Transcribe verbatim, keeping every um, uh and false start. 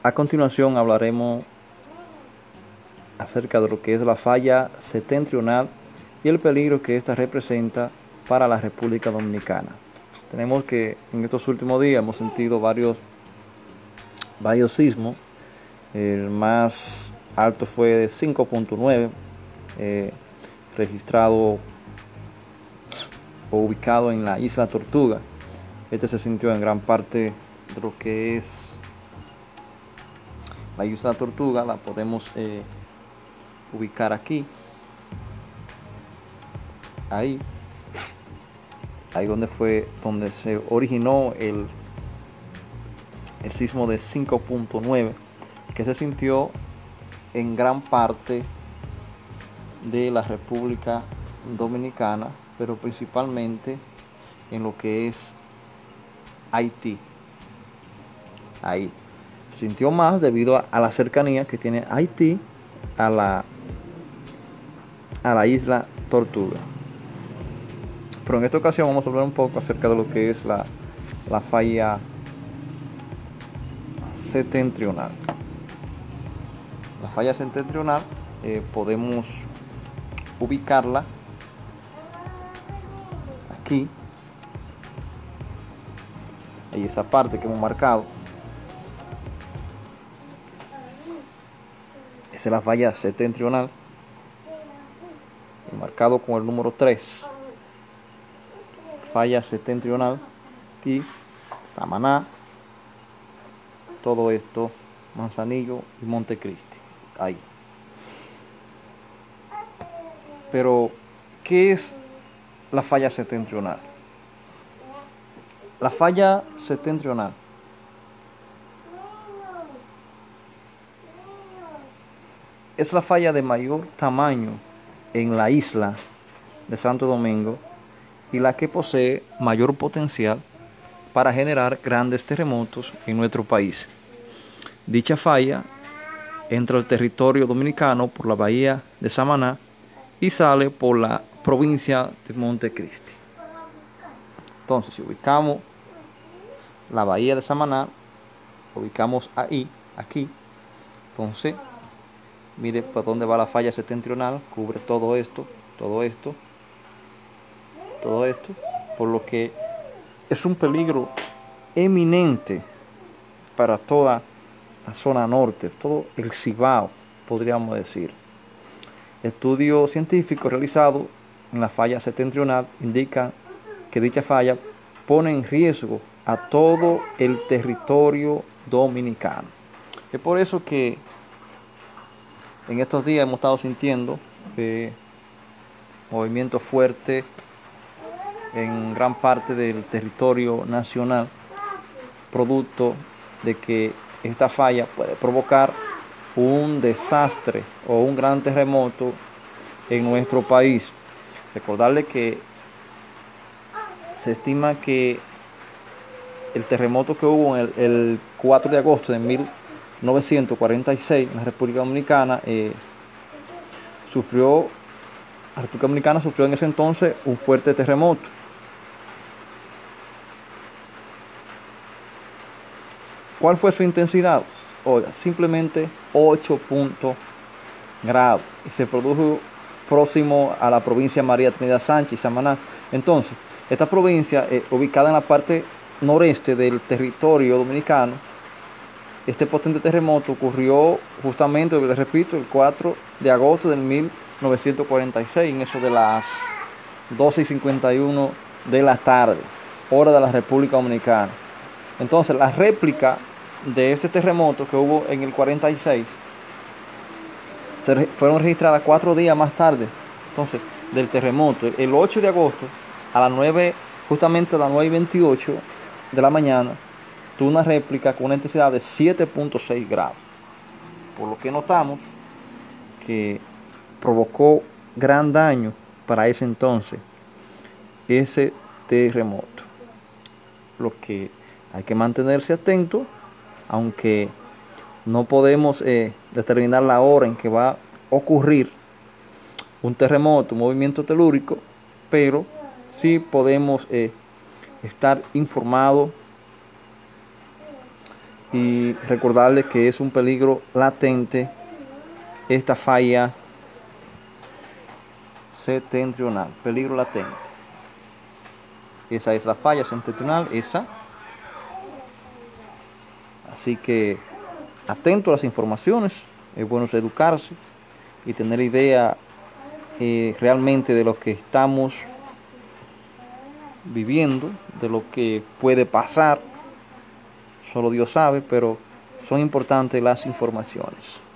A continuación hablaremos acerca de lo que es la falla septentrional y el peligro que ésta representa para la República Dominicana. Tenemos que en estos últimos días hemos sentido varios, varios sismos. El más alto fue de cinco punto nueve, eh, registrado o ubicado en la isla Tortuga. Este se sintió en gran parte de lo que es la isla Tortuga. La podemos eh, ubicar aquí, ahí, ahí donde fue donde se originó el, el sismo de cinco punto nueve, que se sintió en gran parte de la República Dominicana, pero principalmente en lo que es Haití. Ahí se sintió más debido a, a la cercanía que tiene Haití a la a la isla Tortuga. Pero en esta ocasión vamos a hablar un poco acerca de lo que es la, la falla septentrional. La falla septentrional eh, podemos ubicarla aquí, ahí esa parte que hemos marcado. Esa es la falla septentrional, marcado con el número tres. Falla septentrional, aquí, Samaná, todo esto, Manzanillo y Montecristi, ahí. Pero, ¿qué es la falla septentrional? La falla septentrional es la falla de mayor tamaño en la isla de Santo Domingo y la que posee mayor potencial para generar grandes terremotos en nuestro país. Dicha falla entra al territorio dominicano por la bahía de Samaná y sale por la provincia de Montecristi. Entonces, si ubicamos la bahía de Samaná, ubicamos ahí, aquí, entonces mire por dónde va la falla septentrional, cubre todo esto, todo esto, todo esto, por lo que es un peligro eminente para toda la zona norte, todo el Cibao, podríamos decir. Estudios científicos realizados en la falla septentrional indican que dicha falla pone en riesgo a todo el territorio dominicano. Es por eso que en estos días hemos estado sintiendo eh, movimiento fuerte en gran parte del territorio nacional, producto de que esta falla puede provocar un desastre o un gran terremoto en nuestro país. Recordarle que se estima que el terremoto que hubo en el, el cuatro de agosto de mil novecientos cuarenta y seis en la República Dominicana, eh, sufrió, la República Dominicana sufrió en ese entonces un fuerte terremoto. ¿Cuál fue su intensidad? Oiga, simplemente ocho grados. Y se produjo próximo a la provincia María Trinidad Sánchez y Samaná. Entonces, esta provincia, eh, ubicada en la parte noreste del territorio dominicano, este potente terremoto ocurrió justamente, les repito, el cuatro de agosto del mil novecientos cuarenta y seis, en eso de las doce y cincuenta y uno de la tarde, hora de la República Dominicana. Entonces, la réplica de este terremoto que hubo en el cuarenta y seis se re fueron registradas cuatro días más tarde, entonces, del terremoto. El ocho de agosto, a las nueve, justamente a las nueve y veintiocho de la mañana, tuvo una réplica con una intensidad de siete punto seis grados. Por lo que notamos que provocó gran daño para ese entonces ese terremoto. Lo que hay que mantenerse atento, aunque no podemos eh, determinar la hora en que va a ocurrir un terremoto, un movimiento telúrico, pero sí podemos eh, estar informados y recordarles que es un peligro latente esta falla septentrional, peligro latente. Esa es la falla septentrional, esa. Así que atento a las informaciones, es bueno educarse y tener idea eh, realmente de lo que estamos viviendo, de lo que puede pasar. Solo Dios sabe, pero son importantes las informaciones.